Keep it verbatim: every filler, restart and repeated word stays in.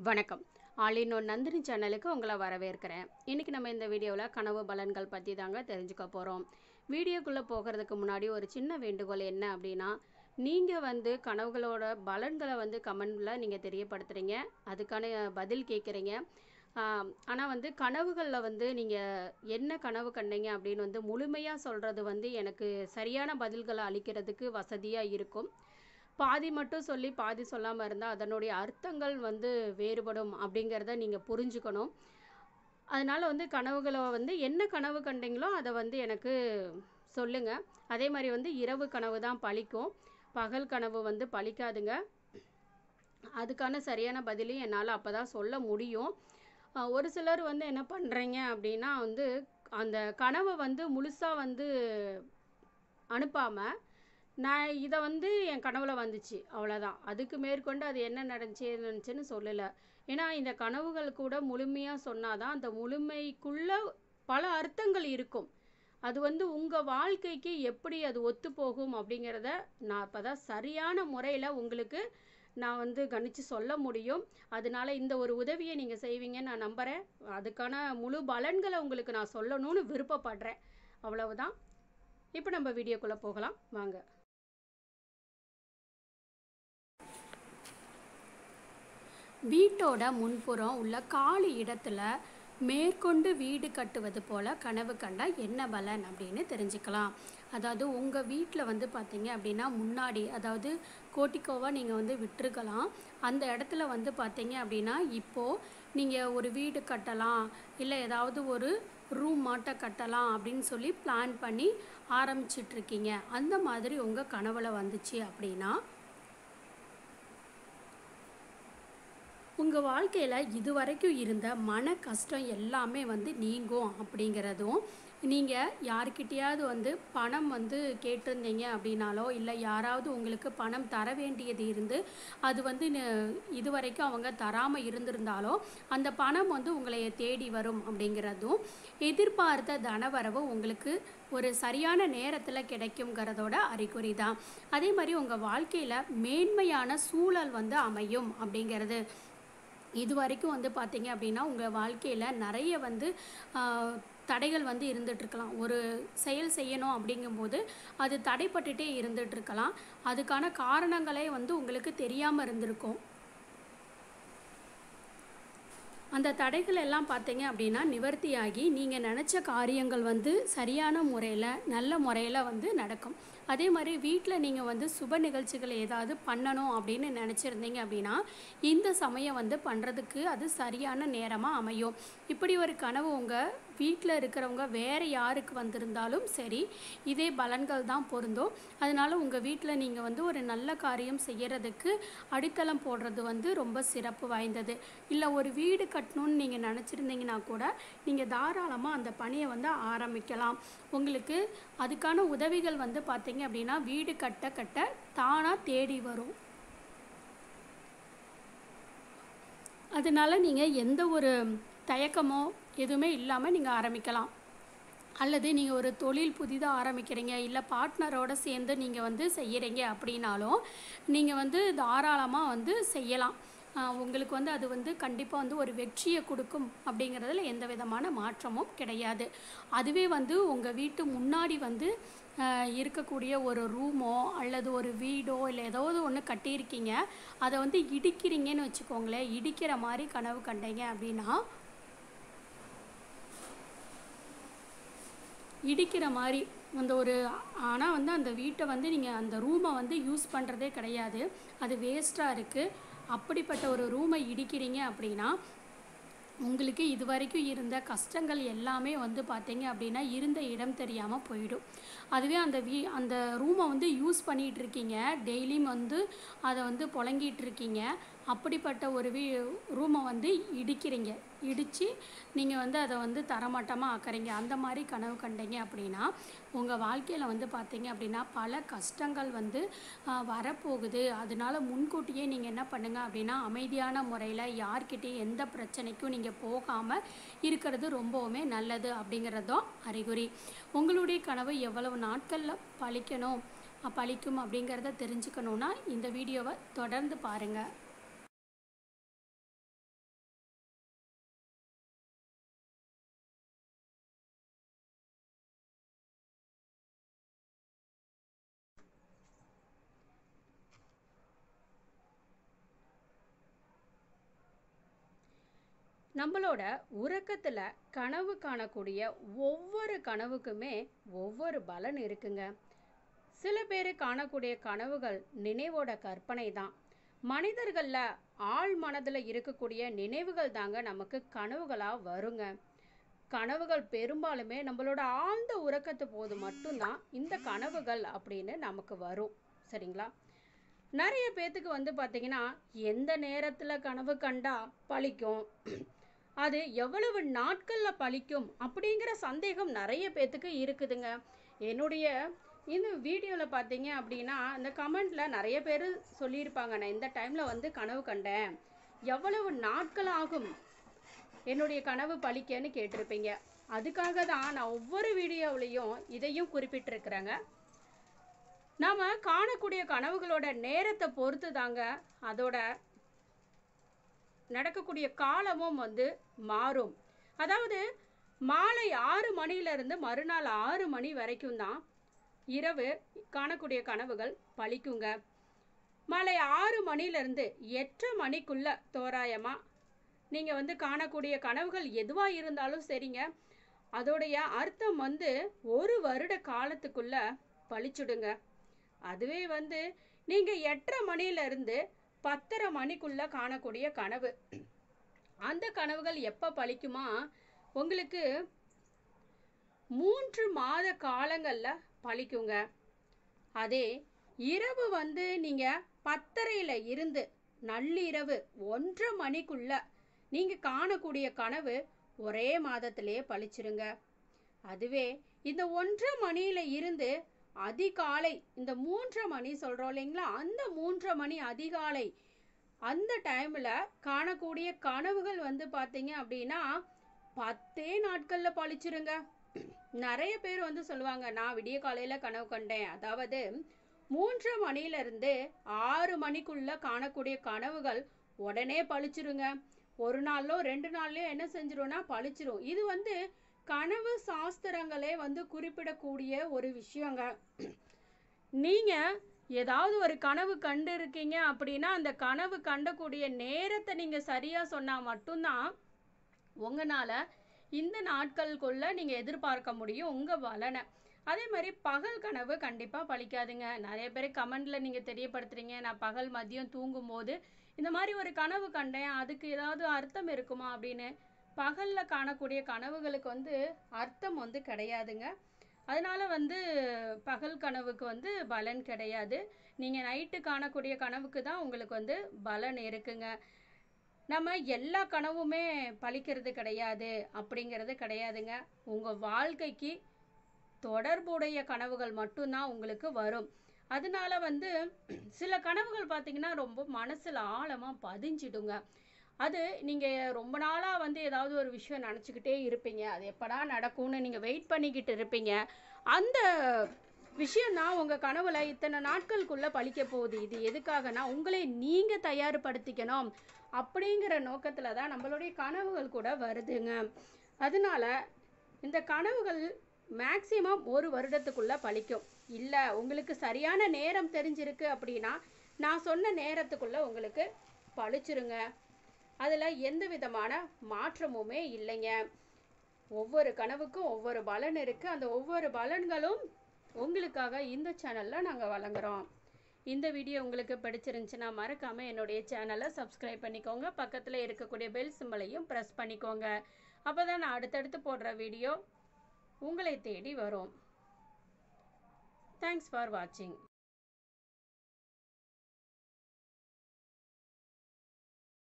வணக்கம். All in one Nandini சேனலுக்கு உங்களை வரவேற்கிறேன். இன்றைக்கி நம்ம இந்த வீடியோவில் கனவு பலன்கள் பற்றி தாங்க தெரிஞ்சுக்க போகிறோம். வீடியோக்குள்ளே போகிறதுக்கு முன்னாடி ஒரு சின்ன வேண்டுகோள் என்ன அப்படின்னா, நீங்கள் வந்து கனவுகளோட பலன்களை வந்து கமெண்டில் நீங்கள் தெரியப்படுத்துகிறீங்க, அதுக்கான பதில் கேட்குறீங்க. ஆனால் வந்து கனவுகளில் வந்து நீங்கள் என்ன கனவு கண்டீங்க அப்படின்னு வந்து முழுமையாக சொல்கிறது வந்து எனக்கு சரியான பதில்களை அளிக்கிறதுக்கு வசதியாக இருக்கும். பாதி மட்டும் சொல்லி பாதி சொல்லாமல் இருந்தால் அதனுடைய அர்த்தங்கள் வந்து வேறுபடும் அப்படிங்கிறத நீங்கள் புரிஞ்சுக்கணும். அதனால் வந்து கனவுகளை வந்து என்ன கனவு கண்டீங்களோ அதை வந்து எனக்கு சொல்லுங்கள். அதே மாதிரி வந்து இரவு கனவு தான் பலிக்கும், பகல் கனவு வந்து பலிக்காதுங்க. அதுக்கான சரியான பதிலையும் என்னால் அப்போ தான் சொல்ல முடியும். ஒரு சிலர் வந்து என்ன பண்ணுறீங்க அப்படின்னா வந்து அந்த கனவை வந்து முழுசாக வந்து அனுப்பாமல், நான் இதை வந்து என் கனவுல வந்துச்சு அவ்வளோதான், அதுக்கு மேற்கொண்டு அது என்ன நடந்துச்சு நடந்துச்சுன்னு சொல்லலை. ஏன்னா இந்த கனவுகள் கூட முழுமையாக சொன்னாதான் அந்த முழுமைக்குள்ள பல அர்த்தங்கள் இருக்கும். அது வந்து உங்கள் வாழ்க்கைக்கு எப்படி அது ஒத்து போகும் அப்படிங்கிறத நான் அப்போ தான் சரியான முறையில் உங்களுக்கு நான் வந்து கணிச்சு சொல்ல முடியும். அதனால இந்த ஒரு உதவியை நீங்கள் செய்வீங்கன்னு நான் நம்புகிறேன். அதுக்கான முழு பலன்களை உங்களுக்கு நான் சொல்லணும்னு விருப்பப்படுறேன். அவ்வளவுதான். இப்போ நம்ம வீடியோக்குள்ளே போகலாம் வாங்க. வீட்டோட முன்புறம் உள்ள காலி இடத்துல மேற்கொண்டு வீடு கட்டுவது போல் கனவு கண்டால் என்ன பலன் அப்படின்னு தெரிஞ்சுக்கலாம். அதாவது உங்கள் வீட்டில் வந்து பார்த்தீங்க அப்படின்னா முன்னாடி, அதாவது கோட்டிக்கோவாக நீங்கள் வந்து விட்டுருக்கலாம். அந்த இடத்துல வந்து பார்த்தீங்க அப்படின்னா இப்போது நீங்கள் ஒரு வீடு கட்டலாம், இல்லை ஏதாவது ஒரு ரூம் மாட்ட கட்டலாம் அப்படின்னு சொல்லி பிளான் பண்ணி ஆரம்பிச்சிட்ருக்கீங்க. அந்த மாதிரி உங்கள் கனவுல வந்துச்சு அப்படின்னா உங்கள் வாழ்க்கையில் இதுவரைக்கும் இருந்த மன கஷ்டம் எல்லாமே வந்து நீங்கும் அப்படிங்கிறதும், நீங்கள் யார்கிட்டையாவது வந்து பணம் வந்து கேட்டிருந்தீங்க அப்படின்னாலோ, இல்லை யாராவது உங்களுக்கு பணம் தர வேண்டியது இருந்து அது வந்து இதுவரைக்கும் அவங்க தராமல் இருந்திருந்தாலோ அந்த பணம் வந்து உங்களை தேடி வரும் அப்படிங்கிறதும், எதிர்பார்த்த தனவரவு உங்களுக்கு ஒரு சரியான நேரத்தில் கிடைக்குங்கிறதோட அறிகுறி தான். அதே மாதிரி உங்கள் வாழ்க்கையில் மேன்மையான சூழல் வந்து அமையும் அப்படிங்கிறது. இது வரைக்கும் வந்து பார்த்தீங்க அப்படின்னா உங்கள் வாழ்க்கையில் நிறைய வந்து தடைகள் வந்து இருந்துகிட்ருக்கலாம். ஒரு செயல் செய்யணும் அப்படிங்கும்போது அது தடைப்பட்டுட்டே இருந்துகிட்ருக்கலாம். அதுக்கான காரணங்களே வந்து உங்களுக்கு தெரியாமல் இருந்திருக்கும். அந்த தடைகள் எல்லாம் பார்த்தீங்க அப்படின்னா நிவர்த்தியாகி நீங்கள் நினச்ச காரியங்கள் வந்து சரியான முறையில் நல்ல முறையில் வந்து நடக்கும். அதே மாதிரி வீட்டில் நீங்கள் வந்து சுப நிகழ்ச்சிகள் ஏதாவது பண்ணணும் அப்படின்னு நினச்சிருந்தீங்க அப்படின்னா இந்த சமயம் வந்து பண்ணுறதுக்கு அது சரியான நேரமாக அமையும். இப்படி ஒரு கனவு உங்கள் வீட்டில் இருக்கிறவங்க வேறு யாருக்கு வந்திருந்தாலும் சரி இதே பலன்கள் தான் பொருந்தும். அதனால் உங்கள் வீட்டில் நீங்கள் வந்து ஒரு நல்ல காரியம் செய்கிறதுக்கு அடித்தளம் போடுறது வந்து ரொம்ப சிறப்பு வாய்ந்தது. இல்லை ஒரு வீடு கட்டணும்னு நீங்கள் நினச்சிருந்தீங்கன்னா கூட நீங்கள் தாராளமாக அந்த பணியை வந்து ஆரம்பிக்கலாம். உங்களுக்கு அதுக்கான உதவிகள் வந்து பார்த்தீங்க அப்படின்னா வீடு கட்ட கட்ட தானாக தேடி வரும். அதனால் நீங்கள் எந்த ஒரு தயக்கமோ எதுவுமே இல்லாமல் நீங்கள் ஆரம்பிக்கலாம். அல்லது நீங்கள் ஒரு தொழில் புதிதாக ஆரம்பிக்கிறீங்க, இல்லை பார்ட்னரோடு சேர்ந்து நீங்கள் வந்து செய்கிறீங்க அப்படின்னாலும் நீங்கள் வந்து தாராளமாக வந்து செய்யலாம். உங்களுக்கு வந்து அது வந்து கண்டிப்பாக வந்து ஒரு வெற்றியை கொடுக்கும் அப்படிங்கிறதுல எந்த விதமான மாற்றமும் கிடையாது. அதுவே வந்து உங்கள் வீட்டு முன்னாடி வந்து இருக்கக்கூடிய ஒரு ரூமோ அல்லது ஒரு வீடோ இல்லை ஏதாவது ஒன்று கட்டியிருக்கீங்க, அதை வந்து இடிக்கிறீங்கன்னு வச்சுக்கோங்களேன். இடிக்கிற மாதிரி கனவு கண்டீங்க அப்படின்னா இடிக்கிற மாதிரி அந்த ஒரு, ஆனால் வந்து அந்த வீட்டை வந்து நீங்கள் அந்த ரூமை வந்து யூஸ் பண்ணுறதே கிடையாது, அது வேஸ்ட்டாக இருக்குது. அப்படிப்பட்ட ஒரு ரூமை இடிக்கிறீங்க அப்படின்னா உங்களுக்கு இது வரைக்கும் இருந்த கஷ்டங்கள் எல்லாமே வந்து பார்த்தீங்க அப்படின்னா இருந்த இடம் தெரியாமல் போயிடும். அதுவே அந்த வீ அந்த ரூமை வந்து யூஸ் பண்ணிகிட்ருக்கீங்க, டெய்லியும் வந்து அதை வந்து புழங்கிட்டுருக்கீங்க. அப்படிப்பட்ட ஒரு வீ ரூமை வந்து இடிக்கிறீங்க, இடித்து நீங்கள் வந்து அதை வந்து தரமட்டமாக ஆக்குறீங்க. அந்த மாதிரி கனவு கண்டீங்க அப்படின்னா உங்கள் வாழ்க்கையில் வந்து பார்த்தீங்க அப்படின்னா பல கஷ்டங்கள் வந்து வரப்போகுது. அதனால் முன்கூட்டியே நீங்கள் என்ன பண்ணுங்கள் அப்படின்னா அமைதியான முறையில் யார்கிட்டையும் எந்த பிரச்சனைக்கும் நீங்கள் போகாமல் இருக்கிறது ரொம்பவுமே நல்லது அப்படிங்கிறதும் அறிகுறி. உங்களுடைய கனவு எவ்வளவு நாட்களில் பலிக்கணும் பலிக்கும் அப்படிங்கிறத தெரிஞ்சுக்கணுன்னா இந்த வீடியோவை தொடர்ந்து பாருங்கள். நம்மளோட உறக்கத்துல கனவு காணக்கூடிய ஒவ்வொரு கனவுக்குமே ஒவ்வொரு பலன் இருக்குங்க. சில பேர் காணக்கூடிய கனவுகள் நினைவோட கற்பனை தான். மனிதர்கள்ல ஆழ் மனதுல இருக்கக்கூடிய நினைவுகள் தாங்க நமக்கு கனவுகளா வருங்க. கனவுகள் பெரும்பாலுமே நம்மளோட ஆழ்ந்த உறக்கத்து போது மட்டும்தான் இந்த கனவுகள் அப்படின்னு நமக்கு வரும். சரிங்களா? நிறைய பேத்துக்கு வந்து பார்த்தீங்கன்னா எந்த நேரத்தில் கனவு கண்டா பலிக்கும், அது எவ்வளவு நாட்களில் பலிக்கும் அப்படிங்கிற சந்தேகம் நிறைய பேத்துக்கு இருக்குதுங்க. என்னுடைய இந்த வீடியோவில் பார்த்தீங்க அப்படின்னா இந்த கமெண்டில் நிறைய பேர் சொல்லியிருப்பாங்க, நான் இந்த டைமில் வந்து கனவு கண்டேன், எவ்வளவு நாட்கள் ஆகும் என்னுடைய கனவு பலிக்கன்னு கேட்டிருப்பீங்க. அதுக்காக தான் நான் ஒவ்வொரு வீடியோவிலையும் இதையும் குறிப்பிட்டிருக்கிறேங்க. நாம் காணக்கூடிய கனவுகளோட நேரத்தை பொறுத்து தாங்க அதோட நடக்கக்கூடிய காலமும் வந்து மாறும். அதாவது மாலை ஆறு மணியிலிருந்து மறுநாள் ஆறு மணி வரைக்கும் தான் இரவு காணக்கூடிய கனவுகள் பலிக்குங்க. மாலை ஆறு மணியிலிருந்து எட்டு மணிக்குள்ள தோராயமா நீங்கள் வந்து காணக்கூடிய கனவுகள் எதுவாக இருந்தாலும் சரிங்க, அதோடைய அர்த்தம் வந்து ஒரு வருட காலத்துக்குள்ள பழிச்சுடுங்க. அதுவே வந்து நீங்கள் எட்டரை மணியிலிருந்து பத்தரை மணிக்குள்ள காணக்கூடிய கனவு, அந்த கனவுகள் எப்போ பழிக்குமா, உங்களுக்கு மூன்று மாத காலங்களில் பழிக்குங்க. அதே இரவு வந்து நீங்கள் பத்தரையில் இருந்து நள்ளிரவு ஒன்றரை மணிக்குள்ள நீங்கள் காணக்கூடிய கனவு ஒரே மாதத்திலே பழிச்சிருங்க. அதுவே இந்த ஒன்றரை மணியில் இருந்து அதிகாலை இந்த மூன்றரை மணி சொல்கிறோம் இல்லைங்களா, அந்த மூன்றரை மணி அதிகாலை அந்த டைமில் காணக்கூடிய கனவுகள் வந்து பார்த்தீங்க அப்படின்னா பத்தே நாட்களில் பழிச்சிருங்க. நிறைய பேர் வந்து சொல்லுவாங்க, நான் விடிய காலையில் கனவு கண்டேன். அதாவது மூன்றரை மணியிலிருந்து ஆறு மணிக்குள்ள காணக்கூடிய கனவுகள் உடனே பழிச்சிருங்க. ஒரு நாளோ ரெண்டு நாள்லயோ என்ன செஞ்சிரும்னா பழிச்சிரும். இது வந்து கனவு சாஸ்திரங்களே வந்து குறிப்பிடக்கூடிய ஒரு விஷயங்க. நீங்க ஏதாவது ஒரு கனவு கண்டு இருக்கீங்க அப்படின்னா அந்த கனவு கண்டக்கூடிய நேரத்தை நீங்க சரியா சொன்னா மட்டும்தான் உங்களால இந்த நாட்களுக்குள்ள நீங்க எதிர்பார்க்க முடியும் உங்க பலனை. அதே மாதிரி பகல் கனவு கண்டிப்பா பழிக்காதுங்க. நிறைய பேர் கமெண்ட்ல நீங்க தெரியப்படுத்துறீங்க, நான் பகல் மதியம் தூங்கும் போது இந்த மாதிரி ஒரு கனவு கண்டேன், அதுக்கு ஏதாவது அர்த்தம் இருக்குமா அப்படின்னு. பகல்ல காணக்கூடிய கனவுகளுக்கு வந்து அர்த்தம் வந்து கிடையாதுங்க. அதனால வந்து பகல் கனவுக்கு வந்து பலன் கிடையாது. நீங்கள் நைட்டு காணக்கூடிய கனவுக்கு தான் உங்களுக்கு வந்து பலன் இருக்குங்க. நம்ம எல்லா கனவுமே பலிக்கிறது கிடையாது அப்படிங்கிறது கிடையாதுங்க. உங்கள் வாழ்க்கைக்கு தொடர்புடைய கனவுகள் மட்டும்தான் உங்களுக்கு வரும். அதனால வந்து சில கனவுகள் பார்த்தீங்கன்னா ரொம்ப மனசில் ஆழமாக பதிஞ்சிடுங்க. அது நீங்கள் ரொம்ப நாளாக வந்து ஏதாவது ஒரு விஷயம் நினச்சிக்கிட்டே இருப்பீங்க, அது எப்படா நடக்கும்னு நீங்கள் வெயிட் பண்ணிக்கிட்டு இருப்பீங்க. அந்த விஷயம்தான் உங்கள் கனவுல இத்தனை நாட்களுக்குள்ளே பழிக்க போகுது. இது எதுக்காகனா உங்களை நீங்கள் தயார்படுத்திக்கணும் அப்படிங்கிற நோக்கத்தில் தான் நம்மளுடைய கனவுகள் கூட வருதுங்க. அதனால இந்த கனவுகள் மேக்சிமம் ஒரு வருடத்துக்குள்ளே பழிக்கும். இல்லை உங்களுக்கு சரியான நேரம் தெரிஞ்சிருக்கு அப்படின்னா நான் சொன்ன நேரத்துக்குள்ளே உங்களுக்கு பழிச்சிருங்க. அதில் எந்த விதமான மாற்றமுமே இல்லைங்க. ஒவ்வொரு கனவுக்கும் ஒவ்வொரு பலன் இருக்குது. அந்த ஒவ்வொரு பலன்களும் உங்களுக்காக இந்த சேனலில் நாங்கள் வழங்குகிறோம். இந்த வீடியோ உங்களுக்கு பிடிச்சிருந்துச்சுன்னா மறக்காமல் என்னுடைய சேனலை சப்ஸ்கிரைப் பண்ணிக்கோங்க. பக்கத்தில் இருக்கக்கூடிய பெல் சிம்பலையும் ப்ரெஸ் பண்ணிக்கோங்க. அப்போ தான் நான் அடுத்தடுத்து போடுற வீடியோ உங்களை தேடி வரும். தேங்க்ஸ் ஃபார் வாட்சிங்.